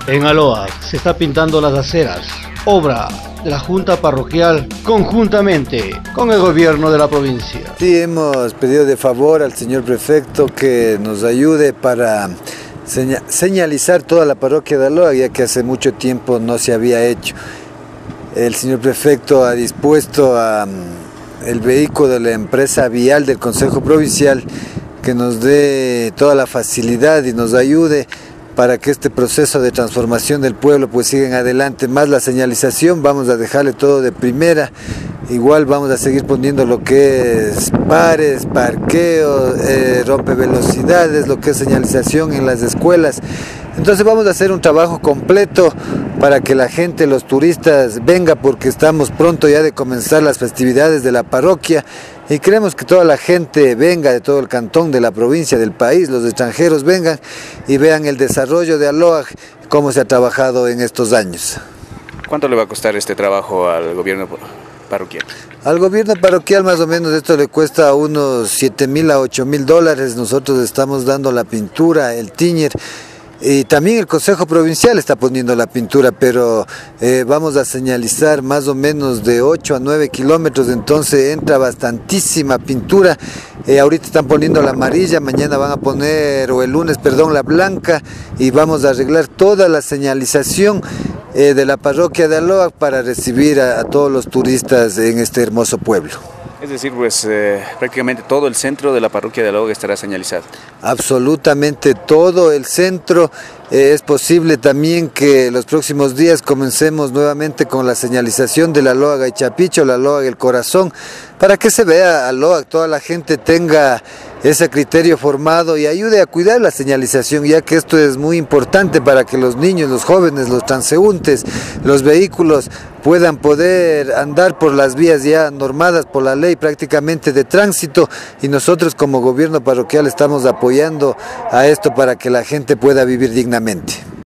En Aloa se está pintando las aceras, obra de la Junta Parroquial conjuntamente con el gobierno de la provincia. Sí, hemos pedido de favor al señor prefecto que nos ayude para señalizar toda la parroquia de Aloa, ya que hace mucho tiempo no se había hecho. El señor prefecto ha dispuesto el vehículo de la empresa vial del Consejo Provincial que nos dé toda la facilidad y nos ayude para que este proceso de transformación del pueblo pues siga en adelante. Más la señalización, vamos a dejarle todo de primera. Igual vamos a seguir poniendo lo que es pares, parqueos, rompevelocidades, lo que es señalización en las escuelas. Entonces vamos a hacer un trabajo completo para que la gente, los turistas, venga, porque estamos pronto ya de comenzar las festividades de la parroquia y queremos que toda la gente venga de todo el cantón, de la provincia, del país, los extranjeros vengan y vean el desarrollo de Aloa, cómo se ha trabajado en estos años. ¿Cuánto le va a costar este trabajo al gobierno parroquial? Al gobierno parroquial más o menos esto le cuesta unos 7.000 a 8.000 dólares. Nosotros estamos dando la pintura, el tiñer, y también el Consejo Provincial está poniendo la pintura, pero vamos a señalizar más o menos de 8 a 9 kilómetros, entonces entra bastantísima pintura. Ahorita están poniendo la amarilla, mañana van a poner, o el lunes, perdón, la blanca, y vamos a arreglar toda la señalización de la parroquia de Aloa para recibir a todos los turistas en este hermoso pueblo. Es decir, pues prácticamente todo el centro de la parroquia de Aloa estará señalizado. Absolutamente todo el centro. Es posible también que los próximos días comencemos nuevamente con la señalización de la Aloa Gaichapicho, la Aloa El Corazón, para que se vea Aloa, toda la gente tenga ese criterio formado y ayude a cuidar la señalización, ya que esto es muy importante para que los niños, los jóvenes, los transeúntes, los vehículos puedan poder andar por las vías ya normadas por la ley prácticamente de tránsito, y nosotros como gobierno parroquial estamos apoyando a esto para que la gente pueda vivir dignamente.